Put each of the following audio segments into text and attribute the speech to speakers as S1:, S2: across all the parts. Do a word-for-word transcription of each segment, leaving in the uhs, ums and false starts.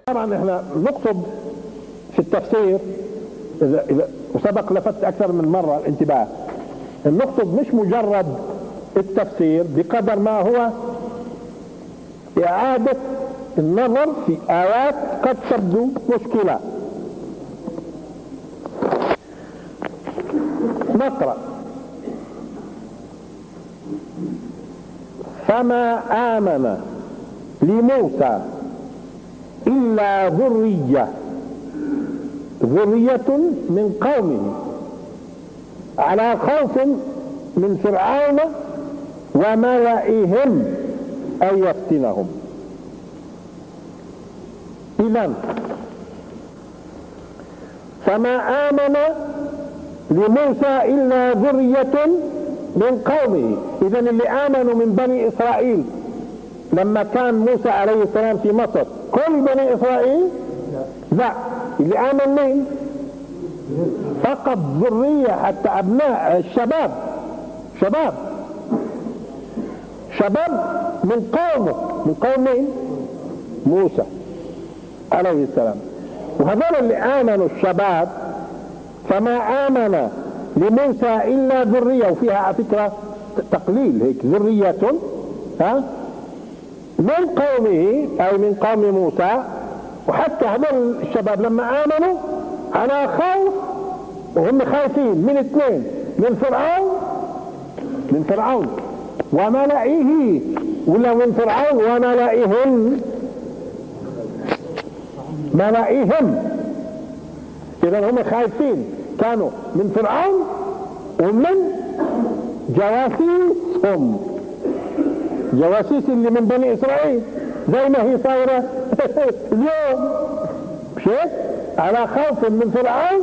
S1: طبعا احنا نقصد في التفسير اذا اذا وسبق لفت اكثر من مره الانتباه، نقصد مش مجرد التفسير بقدر ما هو اعاده النظر في ايات قد تبدو مشكله. نقرأ: فما آمن لموسى إلا ذرية ذرية من قومه على خوف من فرعون وملئهم أن يفتنهم. إذن فما آمن لموسى إلا ذرية من قومه. إذن اللي آمنوا من بني إسرائيل لما كان موسى عليه السلام في مصر كل بني إسرائيل؟ لا، اللي آمن مين؟ فقط ذرية، حتى أبناء الشباب شباب شباب من قومه، من قوم مين؟ موسى عليه السلام. وهذول اللي آمنوا الشباب فما آمن لموسى إلا ذرية، وفيها على فكرة تقليل هيك، ذرية ها من قومه أي من قوم موسى. وحتى هذول الشباب لما آمنوا على خوف، وهم خايفين من اثنين، من فرعون من فرعون وملئه، ولا من فرعون وملئهم ملئهم. إذا هم خايفين كانوا من فرعون ومن جواسيسهم، جواسيس اللي من بني إسرائيل، زي ما هي صايرة اليوم شيء، على خوف من فرعون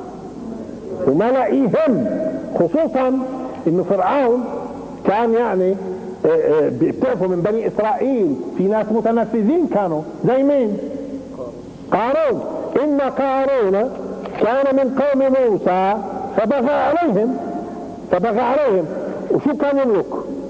S1: وملئهم. خصوصا إنه فرعون كان يعني بتعرفوا من بني إسرائيل في ناس متنفذين كانوا، زي مين؟ قارون. إن قارون كان من قوم موسى فبغى عليهم فبغى عليهم وشو كان يملك؟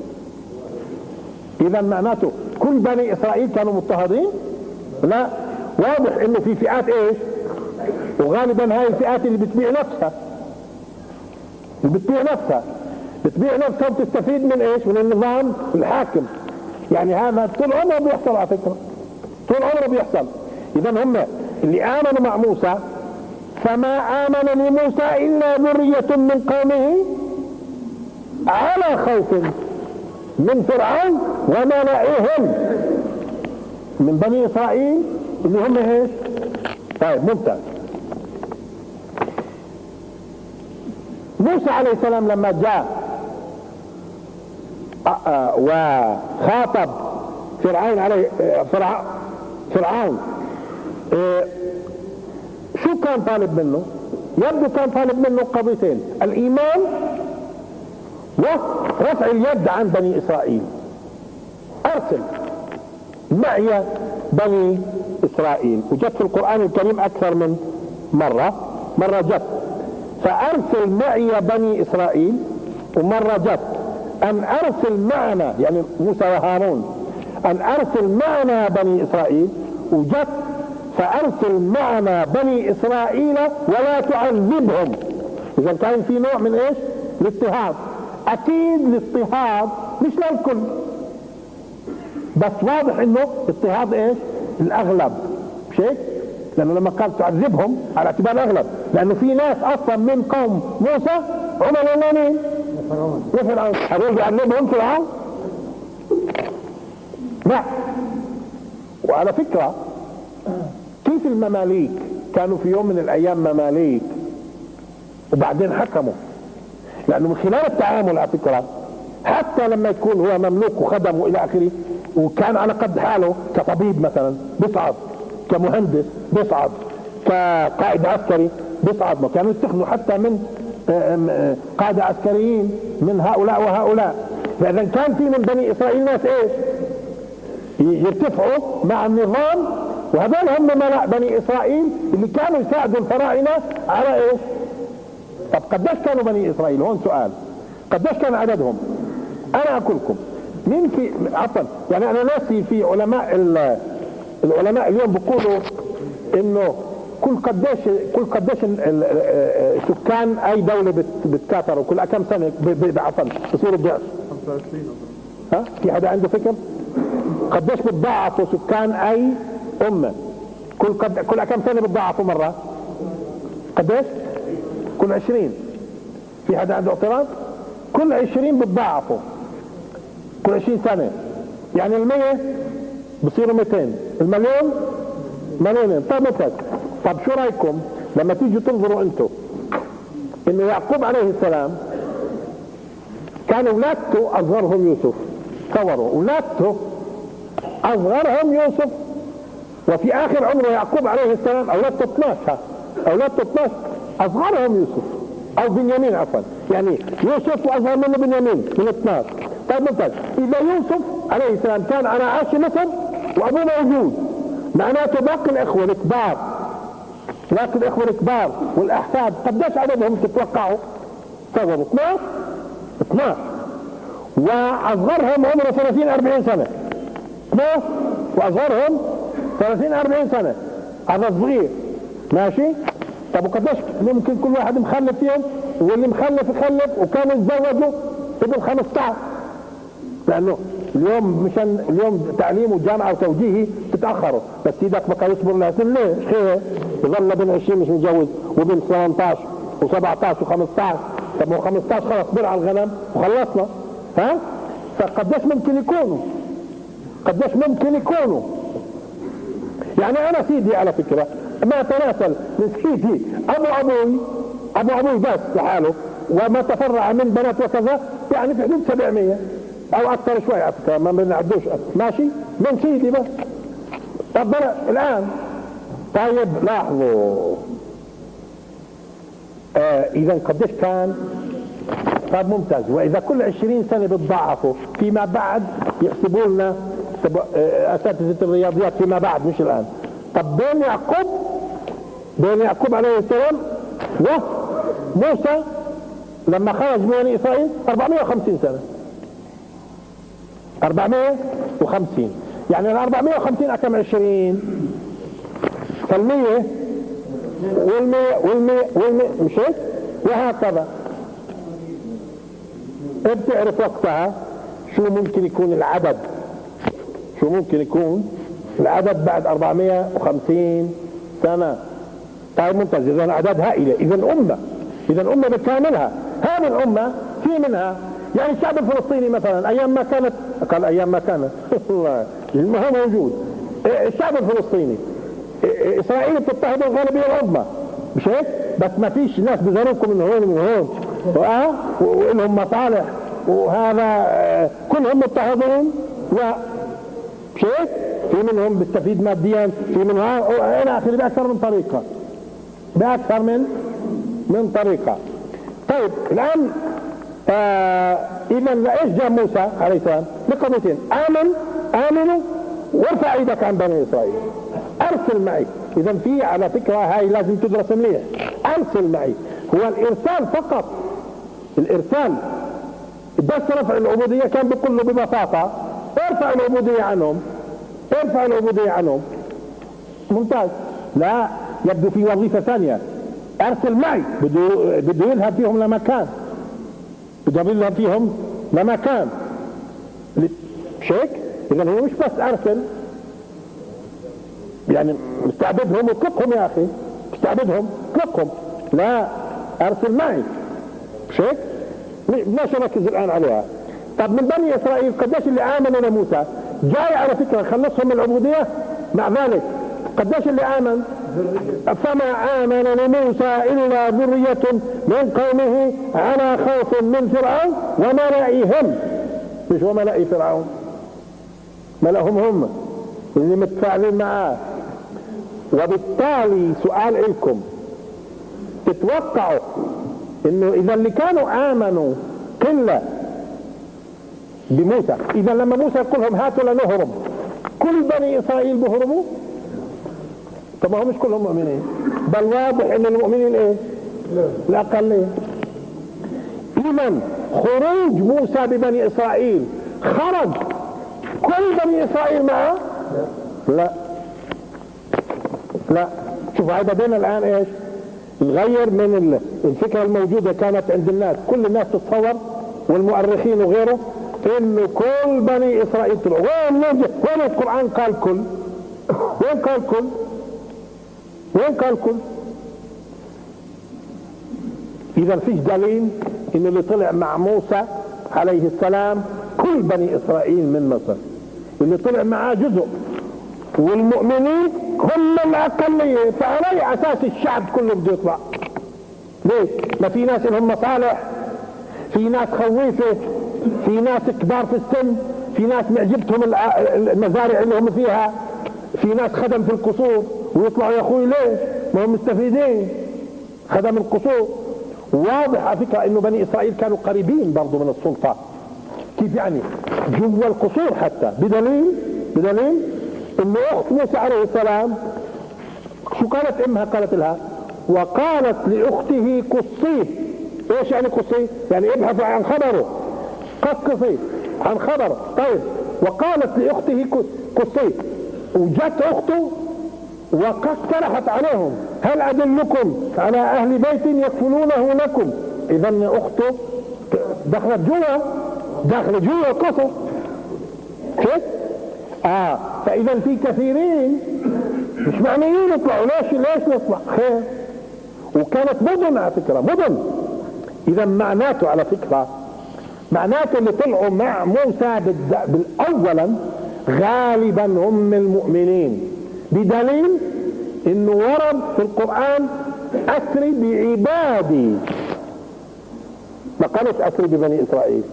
S1: إذا معناته كل بني إسرائيل كانوا مضطهدين؟ لا، واضح إنه في فئات إيش؟ وغالبا هاي الفئات اللي بتبيع نفسها اللي بتبيع نفسها بتبيع نفسها وبتستفيد من إيش؟ من النظام الحاكم. يعني هذا طول عمره بيحصل، على فكرة طول عمره بيحصل. إذا هم اللي آمنوا مع موسى فما آمن لموسى إلا ذرية من قومه على خوف من فرعون وملئهم من بني إسرائيل اللي هم ايش؟ طيب ممتاز. موسى عليه السلام لما جاء وخاطب فرعون عليه فرعون شو كان طالب منه؟ يبدو كان طالب منه قضيتين: الإيمان ورفع اليد عن بني إسرائيل. أرسل معي بني إسرائيل، وجت في القرآن الكريم أكثر من مرة، مرة جت فأرسل معي بني إسرائيل، ومرة جت أن أرسل معنا، يعني موسى وهارون، أن أرسل معنا بني إسرائيل، وجت فأرسل معنا بني إسرائيل ولا تعذبهم. إذا كان في نوع من إيش؟ الاضطهاد. أكيد الاضطهاد مش للكل، بس واضح إنه اضطهاد إيش؟ الأغلب، مش هيك؟ لأنه لما قال تعذبهم على اعتبار الأغلب، لأنه في ناس أصلا من قوم موسى عملوا مين؟ فرعون. هذول بيعذبهم فرعون؟ لا. وعلى فكرة كيف المماليك كانوا في يوم من الأيام مماليك وبعدين حكموا؟ لأنه من خلال التعامل على فكرة، حتى لما يكون هو مملوك وخدم وإلى آخره، وكان على قد حاله كطبيب مثلا بيصعد، كمهندس بيصعد، كقائد عسكري بيصعد، ما كانوا يستخدموا حتى من قادة عسكريين من هؤلاء وهؤلاء. فإذا كان في من بني إسرائيل ناس إيش؟ يرتفعوا مع النظام، وهذول هم ملأ بني إسرائيل اللي كانوا يساعدوا الفراعنة على إيش؟ طب قديش كانوا بني إسرائيل؟ هون سؤال، قديش كان عددهم؟ أنا أقول لكم مين في عفوا يعني أنا ناسي، في علماء العلماء اليوم بيقولوا انه كل قديش كل قديش سكان اي دوله بتكاثروا كل كم سنه بعفوا بصيروا ضعف؟
S2: خمسة وعشرين
S1: ها في حدا عنده فكر؟ قديش بتضاعفوا سكان اي امه؟ كل قد... كل كم سنه بتضاعفوا مره؟ قديش؟ كل عشرين. في حدا عنده اعتراض؟ كل عشرين بتضاعفوا كل عشرين سنه، يعني المية بصيروا مئتين، المليون مليونين. طيب مثلا طب شو رايكم لما تيجوا تنظروا انتم انه يعقوب عليه السلام كان اولادته اصغرهم يوسف، تصوروا اولادته اصغرهم يوسف، وفي اخر عمره يعقوب عليه السلام اولادته اثناشر، اولادته اثناشر اصغرهم يوسف او بنيامين عفوا، يعني يوسف واصغر منه بنيامين من اثناشر. طيب مثلا اذا يوسف عليه السلام كان على عاش مصر وابوه موجود، معناته باقي الاخوه الكبار باقي الاخوه الكبار والاحفاد قديش عددهم تتوقعوا؟ تصوروا اثناشر اثناشر، واصغرهم عمره ثلاثين أربعين سنه، اثناشر واصغرهم ثلاثين أربعين سنه، هذا صغير ماشي. طب وقديش ممكن كل واحد مخلف فيهم؟ واللي مخلف يخلف وكانوا يتزوجوا ابن خمسطعش، لانه اليوم مشان اليوم تعليم وجامعه وتوجيهي تتاخروا، بس ايدك ما كان يصبر لها سنه ليه؟ خير يظل ابن عشرين مش متجوز وابن ثمانية عشر وسبعة عشر وخمسطعش، طب ما هو خمسطعش خلص برع الغنم وخلصنا. ها؟ فقديش ممكن يكونوا؟ قديش ممكن يكونوا؟ يعني انا سيدي على فكره ما تناسل من سيدي ابو ابوي ابو ابوي بس لحاله وما تفرع من بنات وكذا، يعني في حدود سبعمية او اكثر شوي على فكره ما بنعدوش ماشي من سيدي بس. طب الان طيب لاحظوا آه اذا قديش كان؟ طب ممتاز. واذا كل عشرين سنه بتضاعفوا فيما بعد يحسبوا لنا اساتذه الرياضيات فيما بعد مش الان. طب بين يعقوب بين يعقوب عليه السلام وموسى لما خرج من بني اسرائيل أربعمائة وخمسين سنه، أربعمائة وخمسين، يعني ال أربعمائة وخمسين كم عشرين؟ فالمية والمية والمية والمية مش هيك؟ وهكذا. بتعرف وقتها شو ممكن يكون العدد، شو ممكن يكون العدد بعد أربعمائة وخمسين سنة. طيب ممتاز. اذا اعداد هائله، اذا امه اذا امه بكاملها. هذه الامه في منها يعني الشعب الفلسطيني مثلا ايام ما كانت قال ايام ما كانت والله ما هو موجود الشعب الفلسطيني، اسرائيل بتضطهد الغالبيه العظمى مش هيك؟ بس ما فيش ناس بيزاروكم من هون ومن هون اه ولهم مصالح وهذا كلهم مضطهدون مش هيك؟ في منهم بيستفيد ماديا، في منهم الى اخره باكثر من طريقه باكثر من من طريقه. طيب الان آه اذا لايش جاء موسى عليه السلام؟ لقضيتين، امن امنوا وارفع ايدك عن بني اسرائيل، ارسل معي. اذا في على فكره هاي لازم تدرس مليح، ارسل معي هو الارسال فقط، الارسال بس رفع العبوديه كان بيقول له ببساطه ارفع العبوديه عنهم، ارفع العبوديه عنهم. ممتاز. لا يبدو في وظيفه ثانيه، ارسل معي، بده بده يذهب فيهم لمكان، بده يذهب فيهم لمكان مش هيك؟ اذا هو مش بس ارسل يعني مستعبدهم واطلقهم يا اخي، مستعبدهم اطلقهم، لا ارسل معي مش هيك؟ بدناش نركز الان عليها. طب من بني اسرائيل قديش اللي امنوا لموسى؟ جاي على فكره خلصهم من العبوديه، مع ذلك قديش اللي امن؟ فما امن لموسى الا ذريه من قومه على خوف من فرعون وملئهم، مش وملئ فرعون، ملئهم هم اللي متفاعلين معاه. وبالتالي سؤال لكم، تتوقعوا انه اذا اللي كانوا امنوا قله بموسى، اذا لما موسى يقول لهم هاتوا لنهرب كل بني اسرائيل بهربوا؟ طب ما هم مش كلهم مؤمنين، بل واضح ان المؤمنين ايه؟ الاقليه. اذا خروج موسى ببني اسرائيل خرج كل بني اسرائيل معه؟ لا لا، شوف هاي بدينا الان ايش؟ نغير من الفكره الموجوده كانت عند الناس، كل الناس تتصور والمؤرخين وغيره انه كل بني اسرائيل طلعوا. وين وين القران قال كل؟ وين قال كل؟ وين قال كل؟ اذا فيش دليل ان اللي طلع مع موسى عليه السلام كل بني اسرائيل من مصر، اللي طلع معاه جزء، والمؤمنين هم الاقليه. فعلى اي اساس الشعب كله بده يطلع؟ ليه؟ ما في ناس لهم مصالح، في ناس خويفه، في ناس كبار في السن، في ناس معجبتهم المزارع اللي هم فيها، في ناس خدم في القصور ويطلعوا يا اخوي ليش؟ ما هم مستفيدين خدم القصور. واضح على فكره انه بني اسرائيل كانوا قريبين برضه من السلطه. كيف يعني؟ جوا القصور حتى، بدليل بدليل انه اخت موسى عليه السلام شو قالت امها؟ قالت لها وقالت لاخته قصيه. ايش يعني قصيه؟ يعني ابحثوا عن خبره، قصصي عن خبره. طيب، وقالت لاخته قصيه، وجت اخته وقد اقترحت عليهم هل ادلكم على اهل بيت يكفلونه لكم. اذا اخته دخلت جوا، دخلت جوا القصر. كيف؟ اه فاذا في كثيرين مش معنيين يطلعوا. ليش ليش نطلع؟ خير. وكانت مدن على فكره، مدن. اذا معناته على فكره معناته اللي طلعوا مع موسى اولا غالبا هم المؤمنين، بدليل انه ورد في القرآن اسري بعبادي، ما قالت اسري ببني اسرائيل،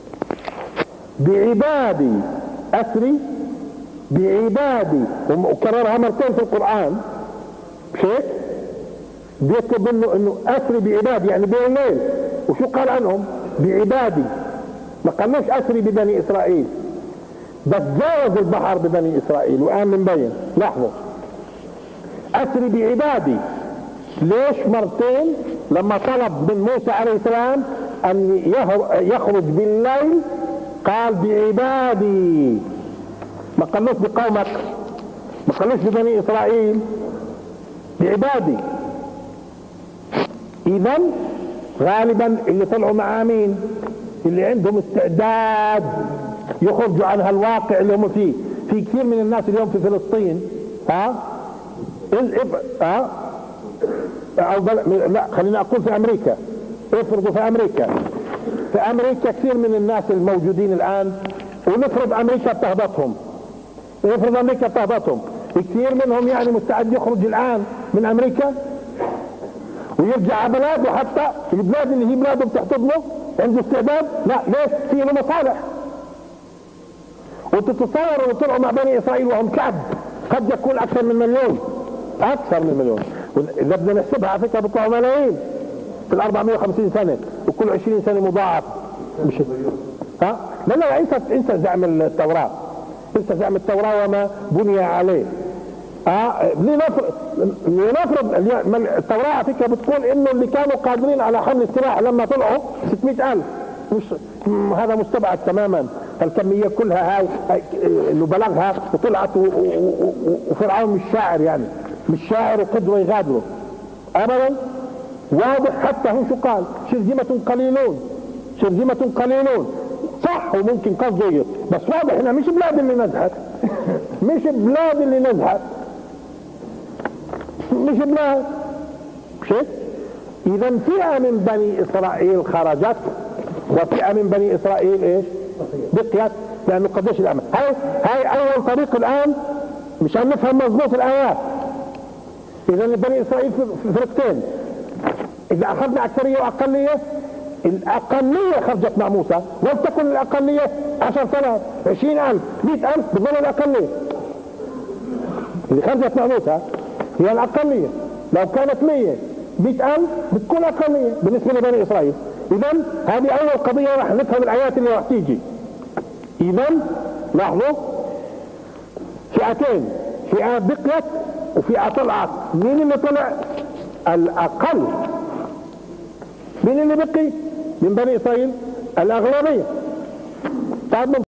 S1: بعبادي، اسري بعبادي، وكررها مرتين في القرآن. مش هيك؟ بيطلب منه انه اسري بعبادي يعني بالليل. وشو قال عنهم؟ بعبادي، ما قالوش اسري ببني اسرائيل، بس جاوز البحر ببني اسرائيل وقام من بين. لاحظوا، اسري بعبادي ليش مرتين؟ لما طلب من موسى عليه السلام ان يخرج بالليل قال بعبادي، ما قالوش بقومك، ما قالوش ببني اسرائيل، بعبادي. اذا غالبا اللي طلعوا مع مين؟ اللي عندهم استعداد يخرجوا عن هالواقع اللي هم فيه. في كثير من الناس اليوم في فلسطين ها ها أو لا خلينا اقول في امريكا، افرضوا في امريكا في امريكا كثير من الناس الموجودين الان، ونفرض امريكا بتهبطهم، ونفرض امريكا بتهبطهم، كثير منهم يعني مستعد يخرج الان من امريكا ويرجع على بلاده، حتى البلاد اللي هي بلاده بتحتضنه عنده استعداد. لا، ليش؟ في له مصالح. وتتصوروا طلعوا مع بني اسرائيل وهم كعب، قد يكون اكثر من مليون، اكثر من مليون. اذا بدنا نحسبها على فكره بيطلعوا ملايين في ال أربعمائة وخمسين سنه، وكل عشرين سنه مضاعف. مش ها؟ لا لا، انسى انسى زعم التوراه، انسى زعم التوراه وما بني عليه. اه لنفرض لنفرض التوراه على فكره بتقول انه اللي كانوا قادرين على حمل السلاح لما طلعوا ستمائة ألف. مش هذا مستبعد تماما. الكميه كلها هاي انه بلغها وطلعت، وفرعون مش شاعر، يعني مش شاعر وقدوه يغادروا ابدا. واضح. حتى هو شو قال؟ شرذمه قليلون، شرذمه قليلون. صح، وممكن قصده، بس واضح انها مش بلاد اللي نزحت، مش بلاد اللي نزحت، مش بلاد. مش هيك؟ اذا فئه من بني اسرائيل خرجت، وفئه من بني اسرائيل ايش؟ بقيت. لانه قديش الامل؟ هاي هاي اول طريق الان مشان نفهم مضبوط الايات. اذا بني اسرائيل في فرقتين، اذا اخذنا اكثريه واقليه، الاقليه خرجت مع موسى، ولتكن الاقليه عشرة آلاف، عشرين ألف، مئة ألف، بظل الاقليه اللي خرجت مع موسى هي الاقليه. لو كانت مئة، مئة ألف بتكون اقليه بالنسبه لبني اسرائيل. اذا هذه اول قضيه راح نفهم الايات اللي راح تيجي. اذا لاحظوا، فئتين، فئه بقيت وفئه طلعت. مين اللي طلع؟ الاقل. مين اللي بقي من بني اسرائيل؟ الاغلبيه. طيب